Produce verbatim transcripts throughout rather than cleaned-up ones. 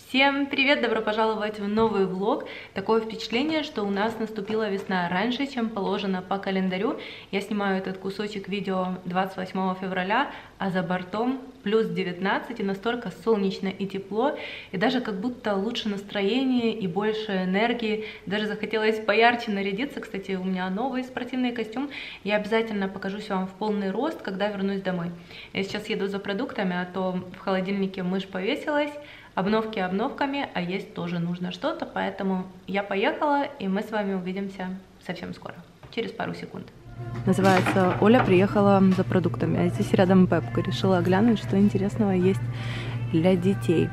Всем привет! Добро пожаловать в новый влог. Такое впечатление, что у нас наступила весна раньше, чем положено по календарю. Я снимаю этот кусочек видео двадцать восьмого февраля, а за бортом плюс девятнадцать, и настолько солнечно и тепло, и даже как будто лучше настроение и больше энергии. Даже захотелось поярче нарядиться. Кстати, у меня новый спортивный костюм. Я обязательно покажусь вам в полный рост, когда вернусь домой. Я сейчас еду за продуктами, а то в холодильнике мышь повесилась. Обновки обновками, а есть тоже нужно что-то, поэтому я поехала, и мы с вами увидимся совсем скоро, через пару секунд. Называется «Оля приехала за продуктами», а здесь рядом Пепко. Решила глянуть, что интересного есть для детей.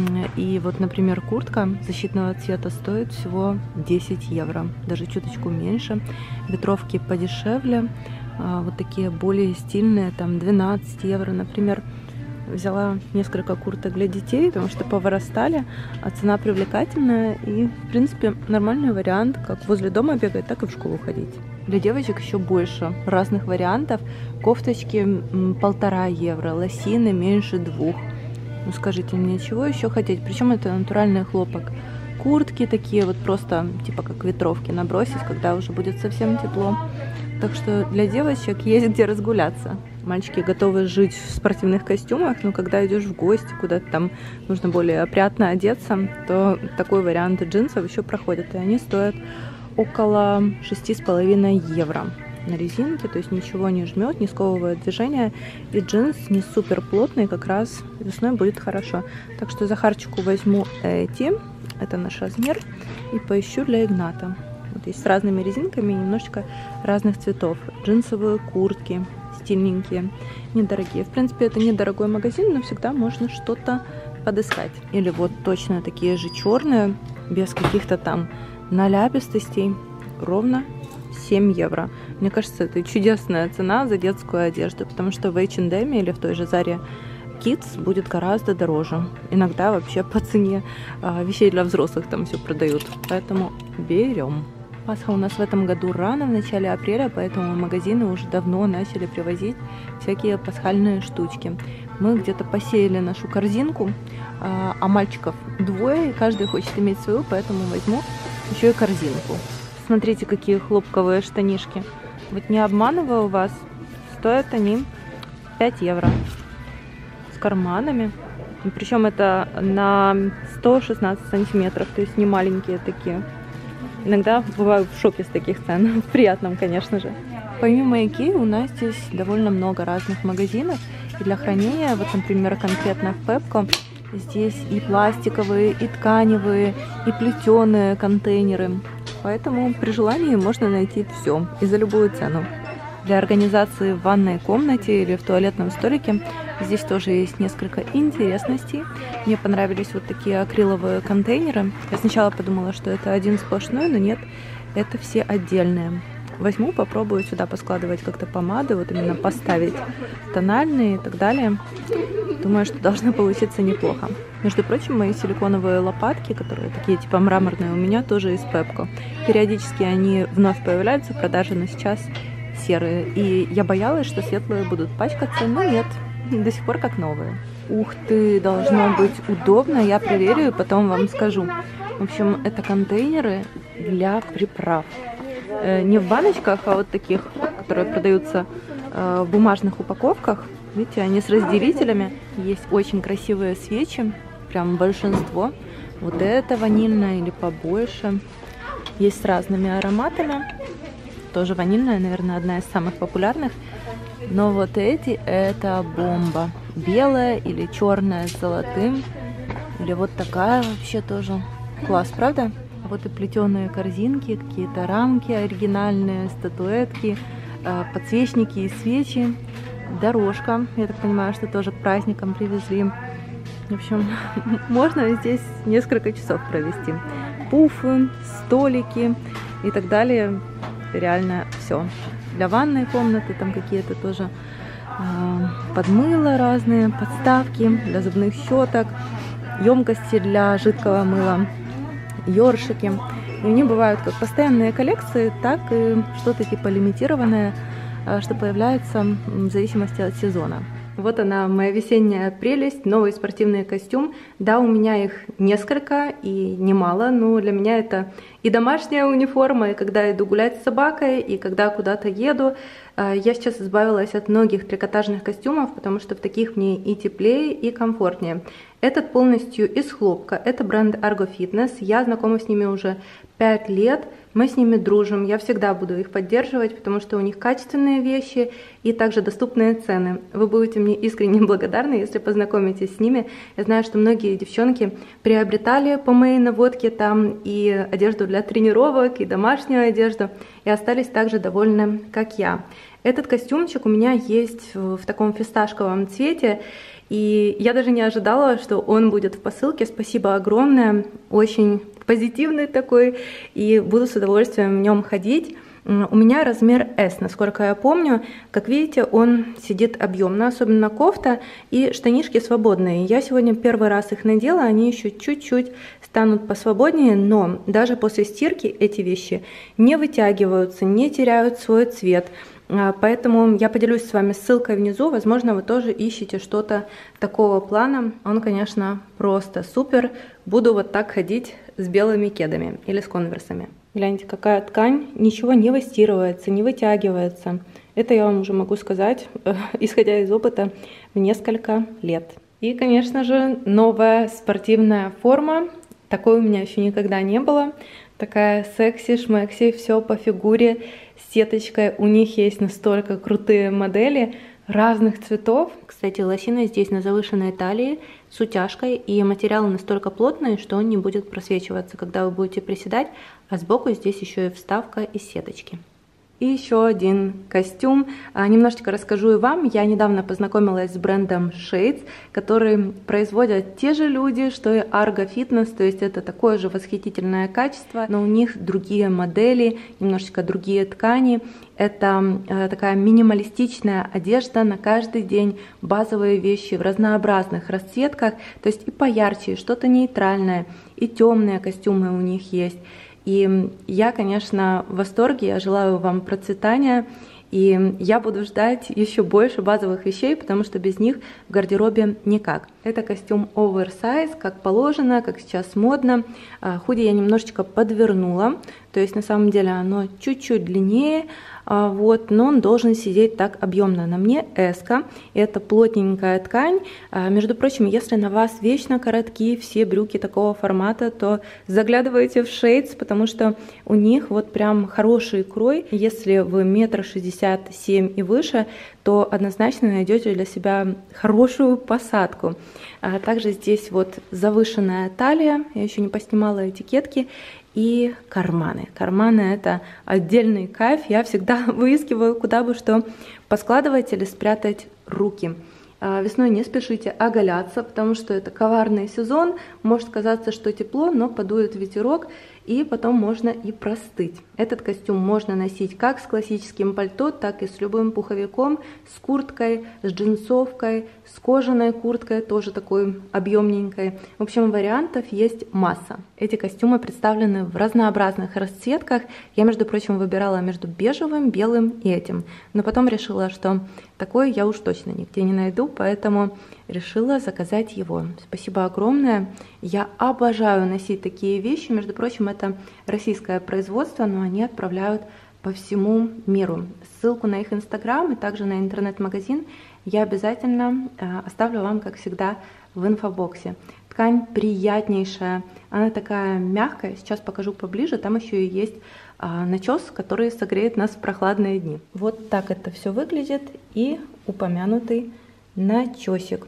И вот, например, куртка защитного цвета стоит всего десять евро, даже чуточку меньше. Ветровки подешевле, вот такие более стильные, там двенадцать евро, например. Взяла несколько курток для детей, потому что повырастали, а цена привлекательная и, в принципе, нормальный вариант, как возле дома бегать, так и в школу ходить. Для девочек еще больше разных вариантов. Кофточки полтора евро, лосины меньше двух. Ну скажите мне, чего еще хотеть? Причем это натуральный хлопок. Куртки такие вот просто, типа как ветровки, набросить, когда уже будет совсем тепло. Так что для девочек есть где разгуляться. Мальчики готовы жить в спортивных костюмах, но когда идешь в гости, куда-то там нужно более опрятно одеться, то такой вариант джинсов еще проходит. И они стоят около шести с половиной евро на резинке, то есть ничего не жмет, не сковывает движение. И джинс не супер плотный, как раз весной будет хорошо. Так что Захарчику возьму эти, это наш размер, и поищу для Игната. Вот есть с разными резинками, немножечко разных цветов. Джинсовые куртки, стильненькие, недорогие. В принципе, это недорогой магазин, но всегда можно что-то подыскать. Или вот точно такие же черные, без каких-то там наляпистостей, ровно семь евро. Мне кажется, это чудесная цена за детскую одежду, потому что в эйч энд эм или в той же Заре Kids будет гораздо дороже. Иногда вообще по цене а, вещей для взрослых там все продают. Поэтому берем. Пасха у нас в этом году рано, в начале апреля, поэтому магазины уже давно начали привозить всякие пасхальные штучки. Мы где-то посеяли нашу корзинку, а мальчиков двое, и каждый хочет иметь свою, поэтому возьму еще и корзинку. Смотрите, какие хлопковые штанишки. Вот не обманываю вас, стоят они пять евро. С карманами. Причем это на сто шестнадцать сантиметров, то есть не маленькие такие. Иногда бываю в шоке с таких цен. В приятном, конечно же. Помимо Икеи у нас здесь довольно много разных магазинов. И для хранения, вот, например, конкретно в Пепко, здесь и пластиковые, и тканевые, и плетеные контейнеры. Поэтому при желании можно найти все и за любую цену. Для организации в ванной комнате или в туалетном столике здесь тоже есть несколько интересностей. Мне понравились вот такие акриловые контейнеры. Я сначала подумала, что это один сплошной, но нет, это все отдельные. Возьму, попробую сюда поскладывать как-то помады, вот именно поставить тональные и так далее. Думаю, что должно получиться неплохо. Между прочим, мои силиконовые лопатки, которые такие типа мраморные, у меня тоже из Пепко. Периодически они вновь появляются в продаже, но сейчас серые. И я боялась, что светлые будут пачкаться, но нет, до сих пор как новые. Ух ты, должно быть удобно, я проверю и потом вам скажу. В общем, это контейнеры для приправ. Не в баночках, а вот таких, которые продаются в бумажных упаковках. Видите, они с разделителями. Есть очень красивые свечи, прям большинство. Вот это ванильное или побольше. Есть с разными ароматами. Тоже ванильная, наверное, одна из самых популярных. Но вот эти, это бомба. Белая или черная с золотым. Или вот такая вообще тоже. Класс, правда? Вот и плетеные корзинки, какие-то рамки оригинальные, статуэтки, подсвечники и свечи. Дорожка, я так понимаю, что тоже к праздникам привезли. В общем, можно здесь несколько часов провести. Пуфы, столики и так далее. Реально все. Для ванной комнаты там какие-то тоже э, подмыла разные, подставки для зубных щеток, емкости для жидкого мыла, ёршики. И у них бывают как постоянные коллекции, так и что-то типа лимитированное, что появляется в зависимости от сезона. Вот она, моя весенняя прелесть, новый спортивный костюм. Да, у меня их несколько и немало, но для меня это и домашняя униформа, и когда иду гулять с собакой, и когда куда-то еду. Я сейчас избавилась от многих трикотажных костюмов, потому что в таких мне и теплее, и комфортнее. Этот полностью из хлопка, это бренд Argo Fitness, я знакома с ними уже пять лет, мы с ними дружим, я всегда буду их поддерживать, потому что у них качественные вещи и также доступные цены. Вы будете мне искренне благодарны, если познакомитесь с ними. Я знаю, что многие девчонки приобретали по моей наводке там и одежду для тренировок, и домашнюю одежду, и остались также довольны, как я. Этот костюмчик у меня есть в таком фисташковом цвете, и я даже не ожидала, что он будет в посылке. Спасибо огромное, очень позитивный такой, и буду с удовольствием в нем ходить. У меня размер эс, насколько я помню. Как видите, он сидит объемно, особенно кофта, и штанишки свободные. Я сегодня первый раз их надела, они еще чуть-чуть станут посвободнее, но даже после стирки эти вещи не вытягиваются, не теряют свой цвет. Поэтому я поделюсь с вами ссылкой внизу, возможно, вы тоже ищете что-то такого плана. Он, конечно, просто супер. Буду вот так ходить с белыми кедами или с конверсами. Гляньте, какая ткань, ничего не выстирывается, не вытягивается. Это я вам уже могу сказать, исходя из опыта, в несколько лет. И, конечно же, новая спортивная форма. Такой у меня еще никогда не было. Такая секси-шмекси, все по фигуре, с сеточкой. У них есть настолько крутые модели разных цветов. Кстати, лосины здесь на завышенной талии, с утяжкой, и материал настолько плотный, что он не будет просвечиваться, когда вы будете приседать, а сбоку здесь еще и вставка из сеточки. И еще один костюм. Немножечко расскажу и вам. Я недавно познакомилась с брендом Shades, который производят те же люди, что и Argo Fitness, то есть это такое же восхитительное качество, но у них другие модели, немножечко другие ткани. Это такая минималистичная одежда на каждый день, базовые вещи в разнообразных расцветках, то есть и поярче, и что-то нейтральное, и темные костюмы у них есть. И я, конечно, в восторге, я желаю вам процветания, и я буду ждать еще больше базовых вещей, потому что без них в гардеробе никак. Это костюм оверсайз, как положено, как сейчас модно. Худи я немножечко подвернула, то есть на самом деле оно чуть-чуть длиннее, вот, но он должен сидеть так объемно. На мне эска, это плотненькая ткань. Между прочим, если на вас вечно короткие все брюки такого формата, то заглядывайте в Shades, потому что у них вот прям хороший крой. Если вы метр шестьдесят семь и выше, то однозначно найдете для себя хорошую посадку. Также здесь вот завышенная талия, я еще не поснимала этикетки, и карманы. Карманы — это отдельный кайф. Я всегда выискиваю, куда бы что поскладывать или спрятать руки. Весной не спешите оголяться, потому что это коварный сезон. Может казаться, что тепло, но подует ветерок, и потом можно и простыть. Этот костюм можно носить как с классическим пальто, так и с любым пуховиком, с курткой, с джинсовкой, с кожаной курткой, тоже такой объемненькой. В общем, вариантов есть масса. Эти костюмы представлены в разнообразных расцветках. Я, между прочим, выбирала между бежевым, белым и этим. Но потом решила, что такое я уж точно нигде не найду, поэтому решила заказать его. Спасибо огромное. Я обожаю носить такие вещи. Между прочим, это российское производство, но они отправляют по всему миру. Ссылку на их инстаграм и также на интернет-магазин я обязательно оставлю вам, как всегда, в инфобоксе. Ткань приятнейшая, она такая мягкая. Сейчас покажу поближе. Там еще и есть начес, который согреет нас в прохладные дни. Вот так это все выглядит, и упомянутый начесик.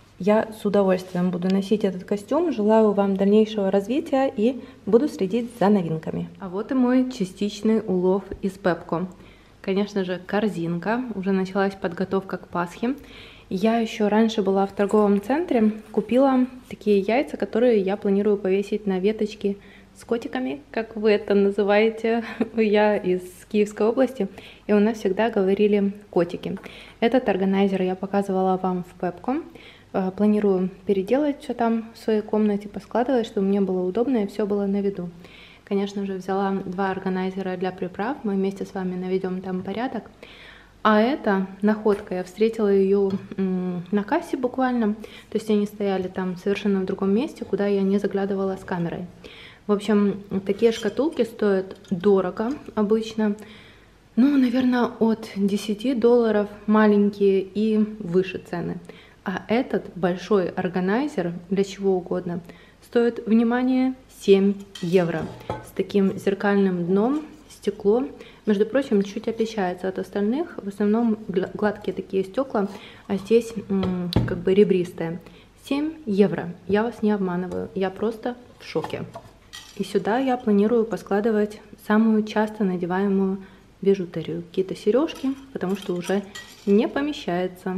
Я с удовольствием буду носить этот костюм. Желаю вам дальнейшего развития и буду следить за новинками. А вот и мой частичный улов из Пепко. Конечно же, корзинка. Уже началась подготовка к Пасхе. Я еще раньше была в торговом центре, купила такие яйца, которые я планирую повесить на веточки с котиками, как вы это называете. Я из Киевской области, и у нас всегда говорили котики. Этот органайзер я показывала вам в Пепко. Планирую переделать все там в своей комнате, поскладывать, чтобы мне было удобно и все было на виду. Конечно же, взяла два органайзера для приправ, мы вместе с вами наведем там порядок. А это находка, я встретила ее на кассе буквально, то есть они стояли там совершенно в другом месте, куда я не заглядывала с камерой. В общем, такие шкатулки стоят дорого обычно, ну, наверное, от десяти долларов маленькие и выше цены. А этот большой органайзер для чего угодно стоит, внимание, семь евро с таким зеркальным дном, стекло. Между прочим, чуть отличается от остальных. В основном гладкие такие стекла, а здесь как бы ребристые. семь евро. Я вас не обманываю. Я просто в шоке. И сюда я планирую поскладывать самую часто надеваемую бижутерию. Какие-то сережки, потому что уже не помещается.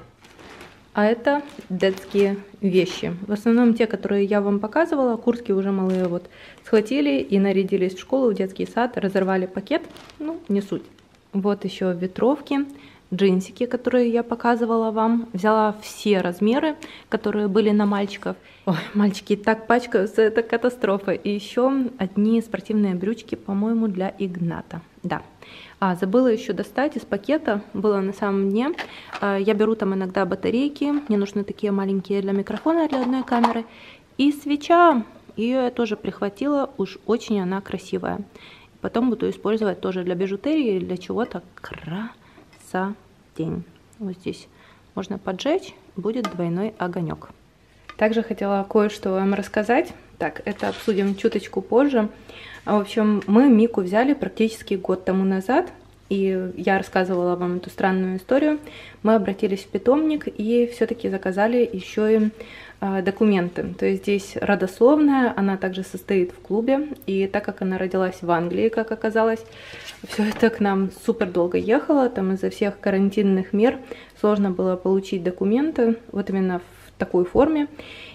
А это детские вещи. В основном те, которые я вам показывала. Куртки уже малые вот схватили и нарядились в школу, в детский сад, разорвали пакет. Ну, не суть. Вот еще ветровки, джинсики, которые я показывала вам. Взяла все размеры, которые были на мальчиков. Ой, мальчики так пачкаются, это катастрофа. И еще одни спортивные брючки, по-моему, для Игната. Да. А, забыла еще достать из пакета, было на самом дне. Я беру там иногда батарейки, мне нужны такие маленькие для микрофона, для одной камеры. И свеча, ее я тоже прихватила, уж очень она красивая. Потом буду использовать тоже для бижутерии, для чего-то красотень. Вот здесь можно поджечь, будет двойной огонек. Также хотела кое-что вам рассказать. Так, это обсудим чуточку позже. В общем, мы Мику взяли практически год тому назад, и я рассказывала вам эту странную историю. Мы обратились в питомник и все-таки заказали еще и э, документы. То есть здесь родословная, она также состоит в клубе, и так как она родилась в Англии, как оказалось, все это к нам супер долго ехало, там из-за всех карантинных мер сложно было получить документы, вот именно в такой форме.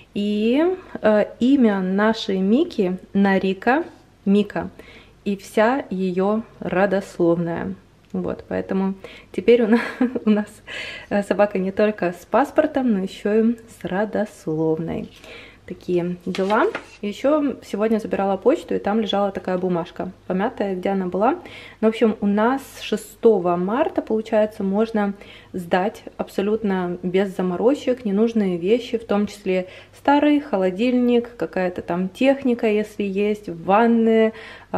И э, имя нашей Мики Нарика, Мика, и вся ее родословная. Вот, поэтому теперь у нас, у нас собака не только с паспортом, но еще и с родословной. Такие дела. Еще сегодня забирала почту, и там лежала такая бумажка, помятая, где она была. Ну, в общем, у нас шестого марта, получается, можно сдать абсолютно без заморочек ненужные вещи, в том числе старый холодильник, какая-то там техника, если есть, ванны,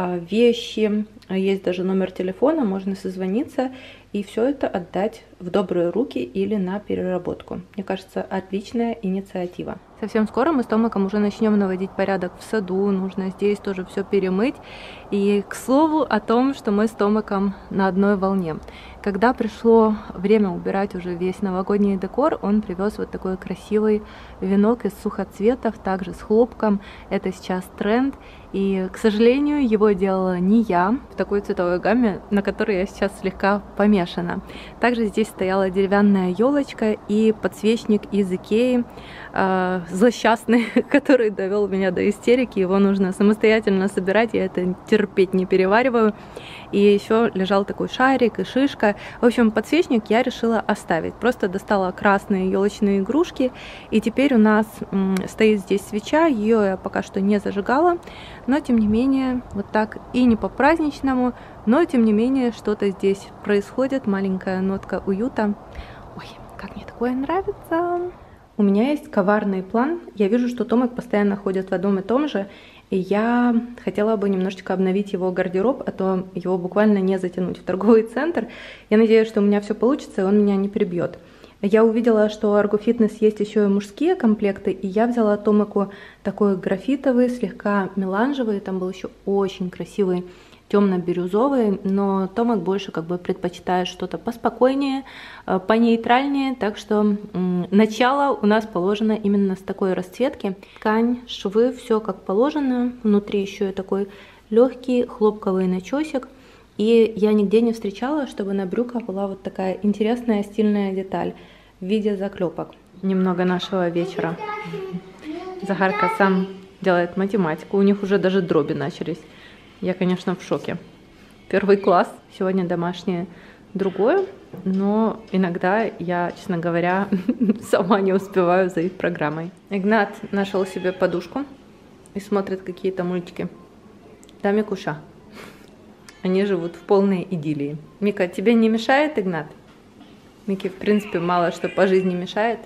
вещи, есть даже номер телефона, можно созвониться и все это отдать в добрые руки или на переработку. Мне кажется, отличная инициатива. Совсем скоро мы с Томиком уже начнем наводить порядок в саду, нужно здесь тоже все перемыть. И к слову о том, что мы с Томиком на одной волне. Когда пришло время убирать уже весь новогодний декор, он привез вот такой красивый венок из сухоцветов, также с хлопком. Это сейчас тренд. И, к сожалению, его делала не я в такой цветовой гамме, на которой я сейчас слегка помешана. Также здесь стояла деревянная елочка и подсвечник из Икеи, э, злосчастный, который довел меня до истерики. Его нужно самостоятельно собирать, я это терпеть не перевариваю. И еще лежал такой шарик и шишка. В общем, подсвечник я решила оставить. Просто достала красные елочные игрушки. И теперь у нас м, стоит здесь свеча. Ее я пока что не зажигала. Но, тем не менее, вот так и не по-праздничному. Но, тем не менее, что-то здесь происходит. Маленькая нотка уюта. Ой, как мне такое нравится. У меня есть коварный план. Я вижу, что Томик постоянно ходит в одном и том же. И я хотела бы немножечко обновить его гардероб, а то его буквально не затянуть в торговый центр. Я надеюсь, что у меня все получится, и он меня не прибьет. Я увидела, что у Argo Fitness есть еще и мужские комплекты, и я взяла Томику такой графитовый, слегка меланжевый, там был еще очень красивый темно-бирюзовый, но Томик больше как бы предпочитает что-то поспокойнее, понейтральнее, так что начало у нас положено именно с такой расцветки. Ткань, швы, все как положено, внутри еще и такой легкий хлопковый начесик. И я нигде не встречала, чтобы на брюках была вот такая интересная стильная деталь в виде заклепок. Немного нашего вечера. Захарка сам делает математику, у них уже даже дроби начались. Я, конечно, в шоке. Первый класс, сегодня домашнее другое, но иногда я, честно говоря, сама не успеваю за их программой. Игнат нашел себе подушку и смотрит какие-то мультики. Да, Микуша? Они живут в полной идиллии. Мика, тебе не мешает, Игнат? Микки, в принципе, мало что по жизни мешает.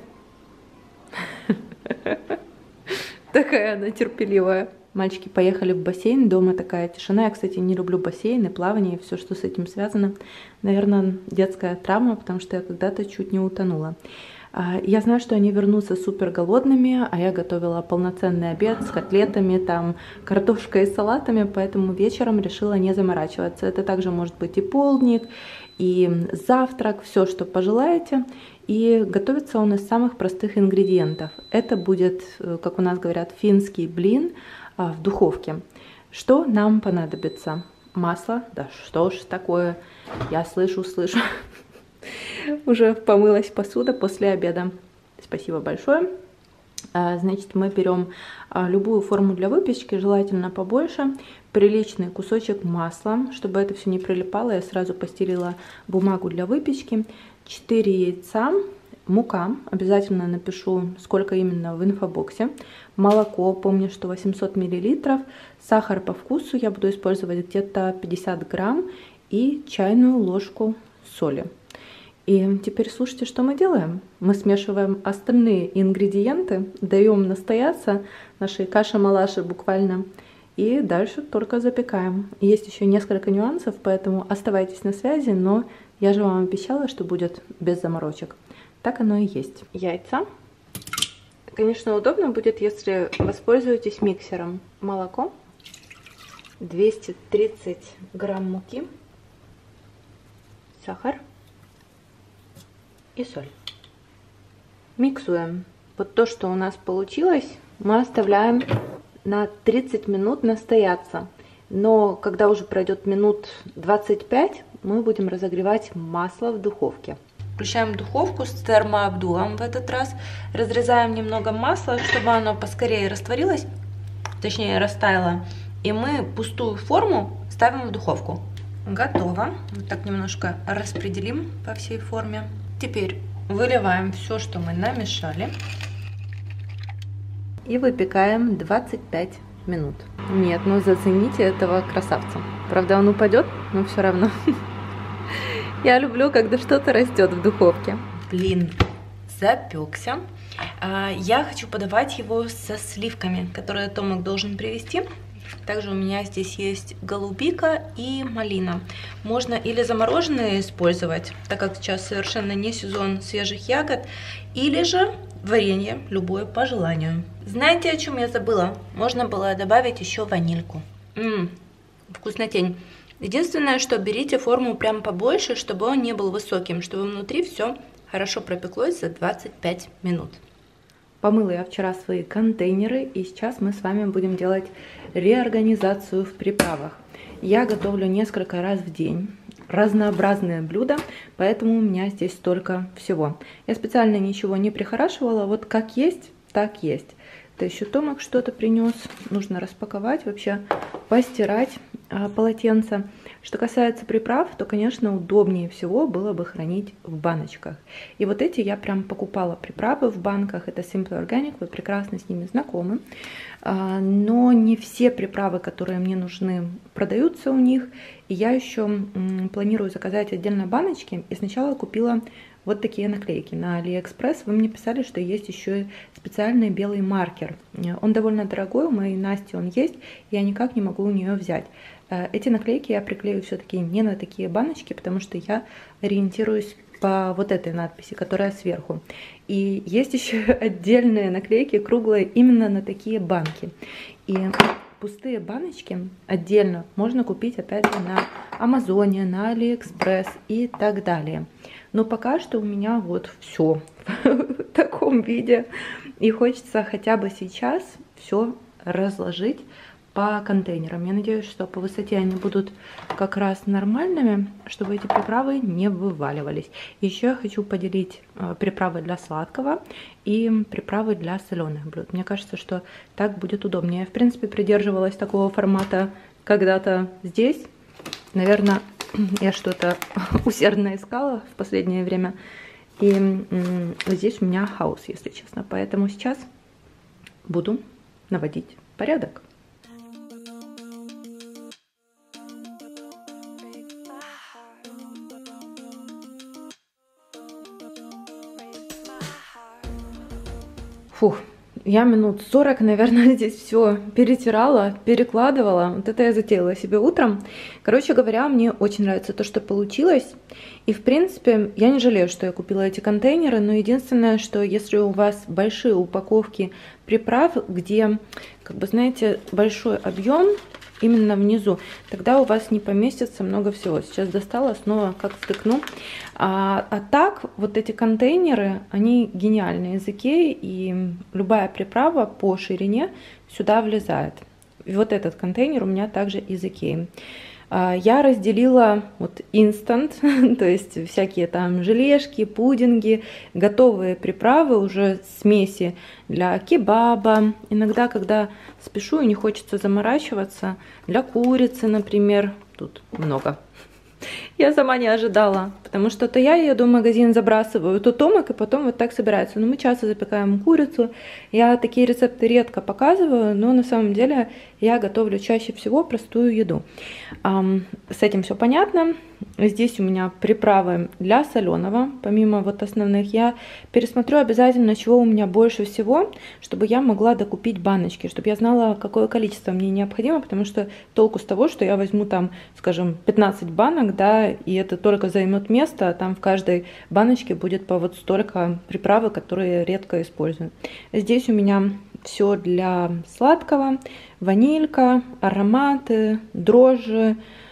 Такая она терпеливая. Мальчики поехали в бассейн, дома такая тишина. Я, кстати, не люблю бассейны, плавание и все, что с этим связано. Наверное, детская травма, потому что я когда-то чуть не утонула. Я знаю, что они вернутся супер голодными, а я готовила полноценный обед с котлетами, там, картошкой и салатами, поэтому вечером решила не заморачиваться. Это также может быть и полдник, и завтрак, все, что пожелаете. И готовится он из самых простых ингредиентов. Это будет, как у нас говорят, финский блин в духовке. Что нам понадобится? Масло. Да что ж такое? Я слышу, слышу. Уже помылась посуда после обеда. Спасибо большое. Значит, мы берем любую форму для выпечки, желательно побольше, приличный кусочек масла, чтобы это все не прилипало. Я сразу постелила бумагу для выпечки, четыре яйца, мука, обязательно напишу, сколько именно в инфобоксе, молоко, помню, что восемьсот миллилитров, сахар по вкусу, я буду использовать где-то пятьдесят грамм и чайную ложку соли. И теперь слушайте, что мы делаем. Мы смешиваем остальные ингредиенты, даем настояться нашей каше-малаше буквально, и дальше только запекаем. Есть еще несколько нюансов, поэтому оставайтесь на связи, но я же вам обещала, что будет без заморочек. Так оно и есть. Яйца. Конечно, удобно будет, если воспользуетесь миксером. Молоко. двести тридцать грамм муки. Сахар. И соль. Миксуем. Вот то, что у нас получилось, мы оставляем на тридцать минут настояться. Но когда уже пройдет минут двадцать пять, мы будем разогревать масло в духовке. Включаем духовку с термообдувом в этот раз. Разрезаем немного масла, чтобы оно поскорее растворилось, точнее растаяло. И мы пустую форму ставим в духовку. Готово. Вот так немножко распределим по всей форме. Теперь выливаем все, что мы намешали. И выпекаем двадцать пять минут. Нет, ну зацените этого красавца. Правда, он упадет, но все равно. Я люблю, когда что-то растет в духовке. Блин, запекся. Я хочу подавать его со сливками, которые Томик должен привезти. Также у меня здесь есть голубика и малина. Можно или замороженные использовать, так как сейчас совершенно не сезон свежих ягод, или же варенье, любое по желанию. Знаете, о чем я забыла? Можно было добавить еще ванильку. Ммм, вкуснотень. Единственное, что берите форму прям побольше, чтобы он не был высоким, чтобы внутри все хорошо пропеклось за двадцать пять минут. Помыла я вчера свои контейнеры, и сейчас мы с вами будем делать реорганизацию в приправах. Я готовлю несколько раз в день разнообразные блюда, поэтому у меня здесь столько всего. Я специально ничего не прихорашивала, вот как есть, так есть. Это еще Томик что-то принес, нужно распаковать, вообще постирать а, полотенце. Что касается приправ, то, конечно, удобнее всего было бы хранить в баночках. И вот эти я прям покупала приправы в банках, это Simple Organic, вы прекрасно с ними знакомы. А, но не все приправы, которые мне нужны, продаются у них. И я еще м, планирую заказать отдельно баночки, и сначала купила вот такие наклейки на AliExpress. Вы мне писали, что есть еще и специальный белый маркер. Он довольно дорогой, у моей Насти он есть, я никак не могу у нее взять. Эти наклейки я приклею все-таки не на такие баночки, потому что я ориентируюсь по вот этой надписи, которая сверху. И есть еще отдельные наклейки круглые именно на такие банки. И пустые баночки отдельно можно купить опять же на Амазоне, на AliExpress и так далее. Но пока что у меня вот все в таком виде. И хочется хотя бы сейчас все разложить по контейнерам. Я надеюсь, что по высоте они будут как раз нормальными, чтобы эти приправы не вываливались. Еще я хочу поделить приправы для сладкого и приправы для соленых блюд. Мне кажется, что так будет удобнее. Я, в принципе, придерживалась такого формата когда-то здесь. Наверное, я что-то усердно искала в последнее время. И здесь у меня хаос, если честно. Поэтому сейчас буду наводить порядок. Фух, я минут сорок, наверное, здесь все перетирала, перекладывала. Вот это я затеяла себе утром. Короче говоря, мне очень нравится то, что получилось. И, в принципе, я не жалею, что я купила эти контейнеры. Но единственное, что если у вас большие упаковки приправ, где, как бы, знаете, большой объем именно внизу, тогда у вас не поместится много всего. Сейчас достала, снова как втыкну. А, а так, вот эти контейнеры, они гениальные из Икеи, и любая приправа по ширине сюда влезает. И вот этот контейнер у меня также из Икеи. А, я разделила вот инстант, то есть всякие там желешки, пудинги, готовые приправы, уже смеси для кебаба. Иногда, когда спешу и не хочется заморачиваться, для курицы, например, тут много. Я сама не ожидала, потому что то я еду в магазин, забрасываю, то Томик, и потом вот так собирается. Но мы часто запекаем курицу. Я такие рецепты редко показываю, но на самом деле я готовлю чаще всего простую еду. С этим все понятно. Здесь у меня приправы для соленого, помимо вот основных. Я пересмотрю обязательно, чего у меня больше всего, чтобы я могла докупить баночки, чтобы я знала, какое количество мне необходимо, потому что толку с того, что я возьму там, скажем, пятнадцать банок, да, и это только займет место, а там в каждой баночке будет по вот столько приправы, которые я редко использую. Здесь у меня все для сладкого: ванилька, ароматы, дрожжи,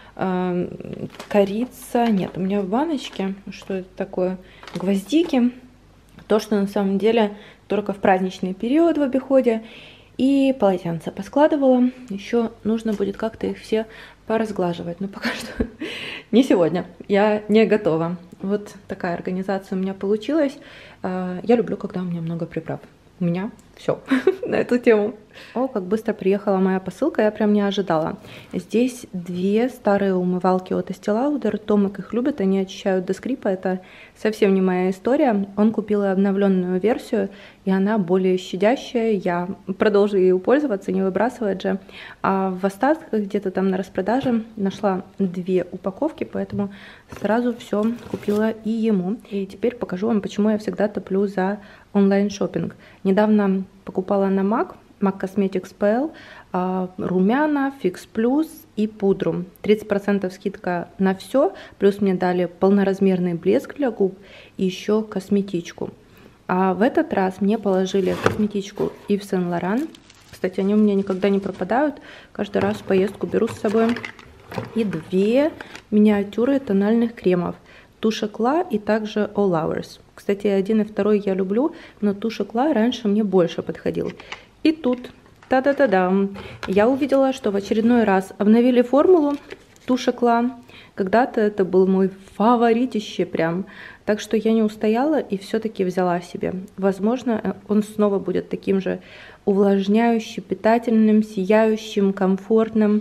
корица. Нет, у меня в баночке, что это такое, гвоздики, то, что на самом деле только в праздничный период в обиходе, и полотенце поскладывала. Еще нужно будет как-то их все поразглаживать, но пока что не сегодня, я не готова. Вот такая организация у меня получилась. Я люблю, когда у меня много приправ. У меня все на эту тему. О, как быстро приехала моя посылка, я прям не ожидала. Здесь две старые умывалки от Estee Lauder. Томик их любит, они очищают до скрипа. Это совсем не моя история. Он купил обновленную версию, и она более щадящая. Я продолжу ею пользоваться, не выбрасывать же. А в остатках где-то там на распродаже нашла две упаковки, поэтому сразу все купила и ему. И теперь покажу вам, почему я всегда топлю за онлайн-шоппинг. Недавно покупала на Mac, Mac Cosmetics пи эл, румяна, Fix Plus и пудру. тридцать процентов скидка на все, плюс мне дали полноразмерный блеск для губ и еще косметичку. А в этот раз мне положили косметичку Yves Saint Laurent. Кстати, они у меня никогда не пропадают, каждый раз в поездку беру с собой. И две миниатюры тональных кремов: тушь Экла и также All Hours. Кстати, один и второй я люблю, но тушь Экла раньше мне больше подходил. И тут, та-да-да-дам, я увидела, что в очередной раз обновили формулу тушь Экла. Когда-то это был мой фаворитище прям. Так что я не устояла и все-таки взяла себе. Возможно, он снова будет таким же увлажняющим, питательным, сияющим, комфортным.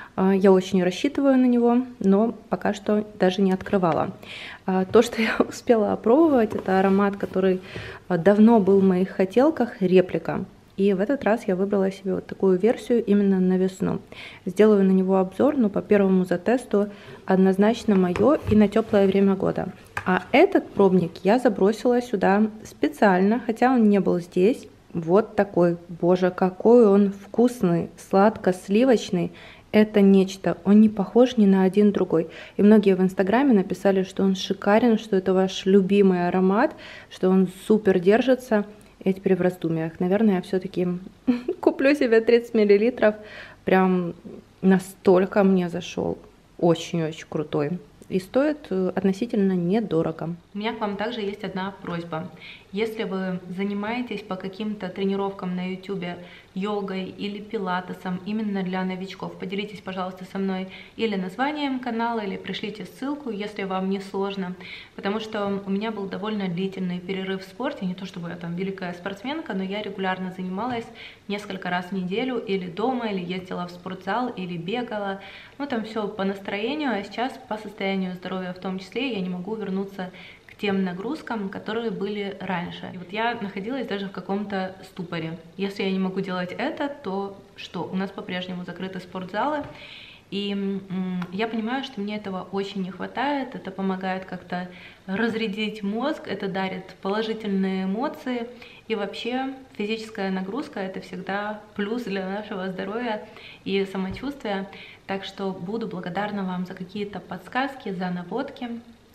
Я очень рассчитываю на него, но пока что даже не открывала. То, что я успела опробовать, это аромат, который давно был в моих хотелках, реплика. И в этот раз я выбрала себе вот такую версию именно на весну. Сделаю на него обзор, но по первому затесту однозначно мое и на теплое время года. А этот пробник я забросила сюда специально, хотя он не был здесь. Вот такой, боже, какой он вкусный, сладко-сливочный. Это нечто, он не похож ни на один другой. И многие в инстаграме написали, что он шикарен, что это ваш любимый аромат, что он супер держится. Я теперь в раздумьях. Наверное, я все-таки куплю себе тридцать миллилитров. Прям настолько мне зашел. Очень-очень крутой. И стоит относительно недорого. У меня к вам также есть одна просьба. Если вы занимаетесь по каким-то тренировкам на ютубе йогой или пилатесом именно для новичков, поделитесь, пожалуйста, со мной или названием канала, или пришлите ссылку, если вам не сложно, потому что у меня был довольно длительный перерыв в спорте, не то чтобы я там великая спортсменка, но я регулярно занималась несколько раз в неделю или дома, или ездила в спортзал, или бегала, ну там все по настроению, а сейчас по состоянию здоровья в том числе я не могу вернуться к тем нагрузкам, которые были раньше. И вот я находилась даже в каком-то ступоре. Если я не могу делать это, то что? У нас по-прежнему закрыты спортзалы, И я понимаю, что мне этого очень не хватает, это помогает как-то разрядить мозг, это дарит положительные эмоции, и вообще физическая нагрузка — это всегда плюс для нашего здоровья и самочувствия, так что буду благодарна вам за какие-то подсказки, за наводки.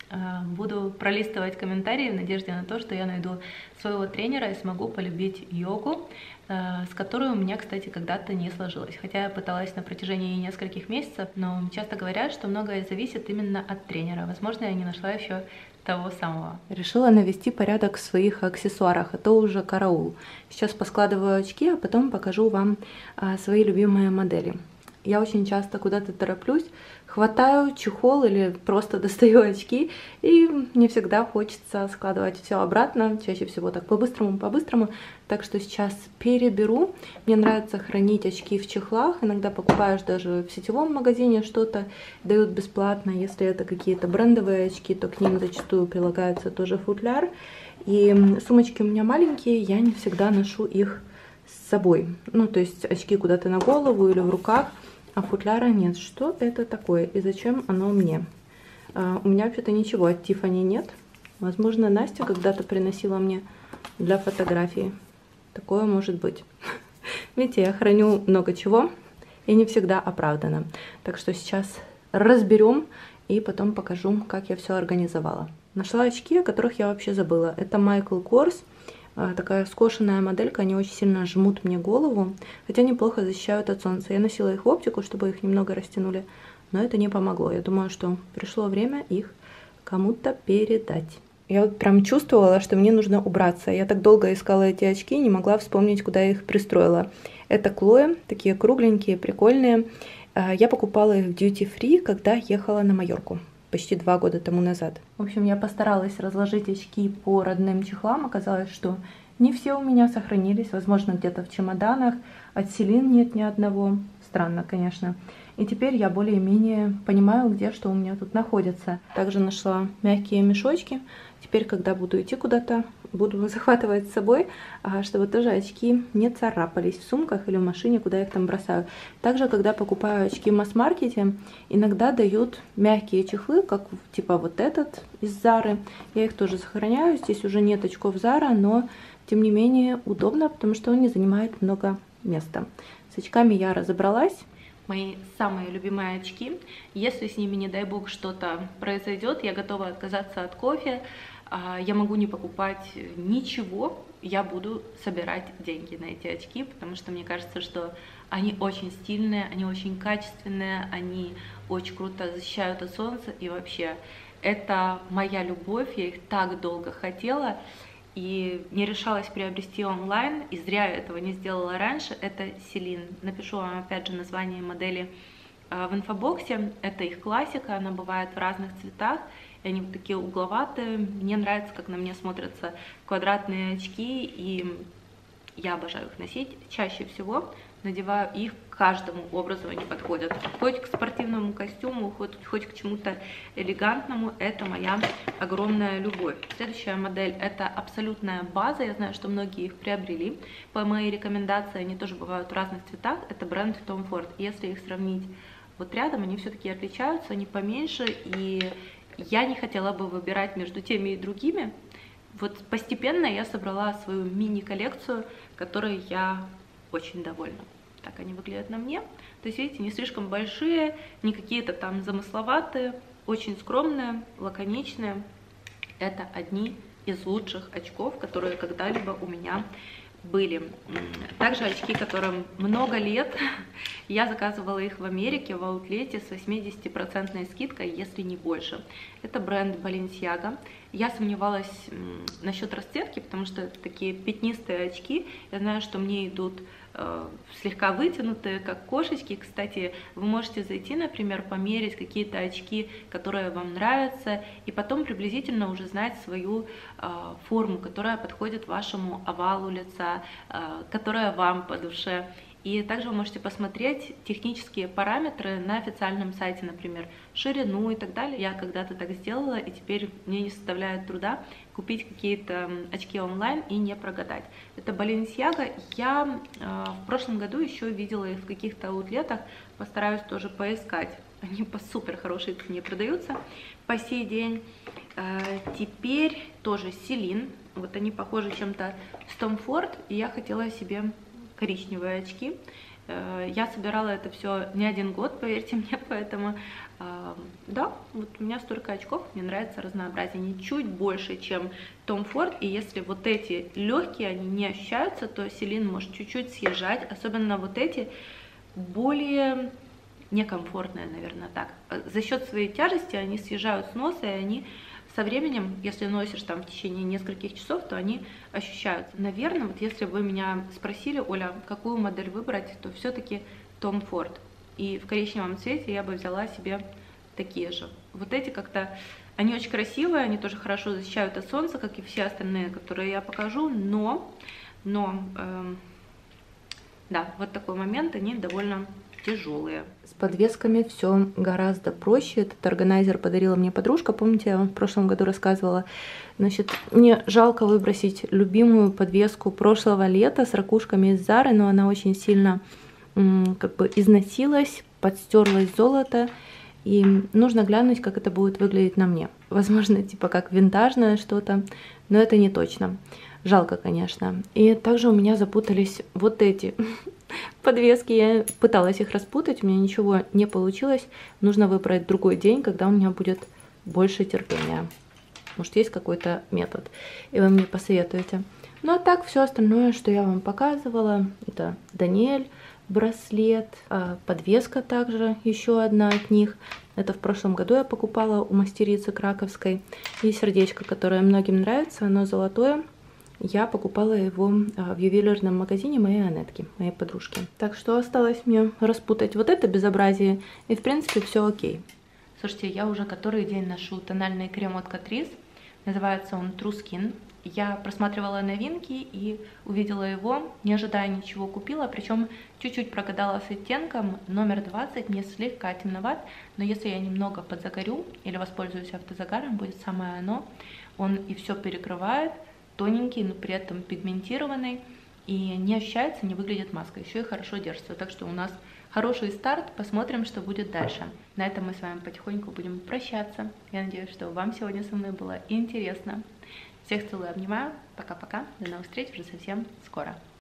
Буду пролистывать комментарии в надежде на то, что я найду своего тренера и смогу полюбить йогу, с которой у меня, кстати, когда-то не сложилось. Хотя я пыталась на протяжении нескольких месяцев, но часто говорят, что многое зависит именно от тренера. Возможно, я не нашла еще того самого. Решила навести порядок в своих аксессуарах, а то уже караул. Сейчас поскладываю очки, а потом покажу вам свои любимые модели. Я очень часто куда-то тороплюсь, хватаю чехол или просто достаю очки, и не всегда хочется складывать все обратно, чаще всего так по-быстрому, по-быстрому. Так что сейчас переберу. Мне нравится хранить очки в чехлах, иногда покупаешь даже в сетевом магазине что-то, дают бесплатно. Если это какие-то брендовые очки, то к ним зачастую прилагается тоже футляр. И сумочки у меня маленькие, я не всегда ношу их с собой. Ну, то есть очки куда-то на голову или в руках, а футляра нет. Что это такое и зачем оно мне? А, у меня вообще-то ничего от Тиффани нет. Возможно, Настя когда-то приносила мне для фотографии. Такое может быть. Видите, я храню много чего и не всегда оправдано. Так что сейчас разберем и потом покажу, как я все организовала. Нашла очки, о которых я вообще забыла. Это Michael Kors. Такая скошенная моделька, они очень сильно жмут мне голову, хотя неплохо защищают от солнца. Я носила их в оптику, чтобы их немного растянули, но это не помогло. Я думаю, что пришло время их кому-то передать. Я вот прям чувствовала, что мне нужно убраться. Я так долго искала эти очки, не могла вспомнить, куда я их пристроила. Это Chloe, такие кругленькие, прикольные. Я покупала их в Duty Free, когда ехала на Майорку. Почти два года тому назад. В общем, я постаралась разложить очки по родным чехлам. Оказалось, что не все у меня сохранились. Возможно, где-то в чемоданах. От Селин нет ни одного. Странно, конечно. И теперь я более-менее понимаю, где что у меня тут находится. Также нашла мягкие мешочки. Теперь, когда буду идти куда-то, буду захватывать с собой, чтобы тоже очки не царапались в сумках или в машине, куда я их там бросаю. Также, когда покупаю очки в масс-маркете, иногда дают мягкие чехлы, как типа вот этот из Зары. Я их тоже сохраняю. Здесь уже нет очков Зара, но тем не менее удобно, потому что он не занимает много места. С очками я разобралась. Мои самые любимые очки. Если с ними, не дай бог, что-то произойдет, я готова отказаться от кофе, я могу не покупать ничего, я буду собирать деньги на эти очки, потому что мне кажется, что они очень стильные, они очень качественные, они очень круто защищают от солнца, и вообще это моя любовь, я их так долго хотела и не решалась приобрести онлайн, и зря я этого не сделала раньше. Это Селин. Напишу вам опять же название модели в инфобоксе. Это их классика, она бывает в разных цветах, и они вот такие угловатые. Мне нравится, как на мне смотрятся квадратные очки, и я обожаю их носить. Чаще всего надеваю их к каждому образу, они подходят. Хоть к спортивному костюму, хоть, хоть к чему-то элегантному. Это моя огромная любовь. Следующая модель — это абсолютная база. Я знаю, что многие их приобрели. По моей рекомендации, они тоже бывают в разных цветах. Это бренд Tom Ford. Если их сравнить вот рядом, они все-таки отличаются, они поменьше. И я не хотела бы выбирать между теми и другими. Вот постепенно я собрала свою мини-коллекцию, которой я очень довольна. Так они выглядят на мне. То есть, видите, не слишком большие, не какие-то там замысловатые, очень скромные, лаконичные. Это одни из лучших очков, которые когда-либо у меня были. Также очки, которым много лет. Я заказывала их в Америке в аутлете с восьмидесятипроцентной скидкой, если не больше. Это бренд Balenciaga. Я сомневалась насчет расцветки, потому что это такие пятнистые очки. Я знаю, что мне идут э, слегка вытянутые, как кошечки. Кстати, вы можете зайти, например, померить какие-то очки, которые вам нравятся, и потом приблизительно уже знать свою э, форму, которая подходит вашему овалу лица, э, которая вам по душе. И также вы можете посмотреть технические параметры на официальном сайте, например, ширину и так далее. Я когда-то так сделала, и теперь мне не составляет труда купить какие-то очки онлайн и не прогадать. Это Balenciaga. Я э, в прошлом году еще видела их в каких-то аутлетах, постараюсь тоже поискать. Они по супер хорошей цене продаются по сей день. Э, теперь тоже Celine. Вот они похожи чем-то с Tom Ford, и я хотела себе коричневые очки. Я собирала это все не один год, поверьте мне, поэтому да, вот у меня столько очков, мне нравится разнообразие, они чуть больше, чем Tom Ford, и если вот эти легкие, они не ощущаются, то Celine может чуть-чуть съезжать, особенно вот эти более некомфортные, наверное, так. За счет своей тяжести они съезжают с носа, и они со временем, если носишь там в течение нескольких часов, то они ощущаются. Наверное, вот если бы вы меня спросили, Оля, какую модель выбрать, то все-таки Tom Ford. И в коричневом цвете я бы взяла себе такие же. Вот эти как-то, они очень красивые, они тоже хорошо защищают от солнца, как и все остальные, которые я покажу, но, но, э, да, вот такой момент, они довольно тяжелые. С подвесками все гораздо проще. Этот органайзер подарила мне подружка, помните, я вам в прошлом году рассказывала. Значит, мне жалко выбросить любимую подвеску прошлого лета с ракушками из Зары, но она очень сильно как бы износилась, подстерлась золото, и нужно глянуть, как это будет выглядеть на мне. Возможно, типа как винтажное что-то, но это не точно. Жалко, конечно. И также у меня запутались вот эти подвески. Я пыталась их распутать, у меня ничего не получилось. Нужно выбрать другой день, когда у меня будет больше терпения. Может, есть какой-то метод, и вы мне посоветуете. Ну а так, все остальное, что я вам показывала, это Даниэль, браслет, подвеска также, еще одна от них. Это в прошлом году я покупала у мастерицы краковской. И сердечко, которое многим нравится, оно золотое. Я покупала его в ювелирном магазине моей Анетки, моей подружки. Так что осталось мне распутать вот это безобразие, и в принципе все окей. Слушайте, я уже который день ношу тональный крем от Catrice. Называется он True Skin. Я просматривала новинки и увидела его, не ожидая ничего, купила, причем чуть-чуть прогадала с оттенком. Номер двадцать, мне слегка темноват, но если я немного подзагорю или воспользуюсь автозагаром, будет самое оно. Он и все перекрывает, тоненький, но при этом пигментированный, и не ощущается, не выглядит маской, еще и хорошо держится. Так что у нас хороший старт, посмотрим, что будет дальше. На этом мы с вами потихоньку будем прощаться. Я надеюсь, что вам сегодня со мной было интересно. Всех целую, обнимаю. Пока-пока. До новых встреч уже совсем скоро.